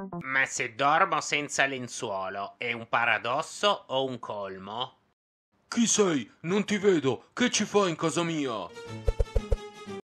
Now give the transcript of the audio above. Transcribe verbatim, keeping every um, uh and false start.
Ma se dormo senza lenzuolo, è un paradosso o un colmo? Chi sei? Non ti vedo. Che ci fai in casa mia?